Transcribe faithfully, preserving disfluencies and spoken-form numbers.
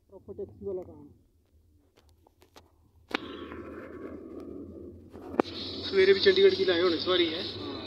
Proper taxi वाला काम। सवेरे भी चंडीगढ़ की लाए होने सवारी है।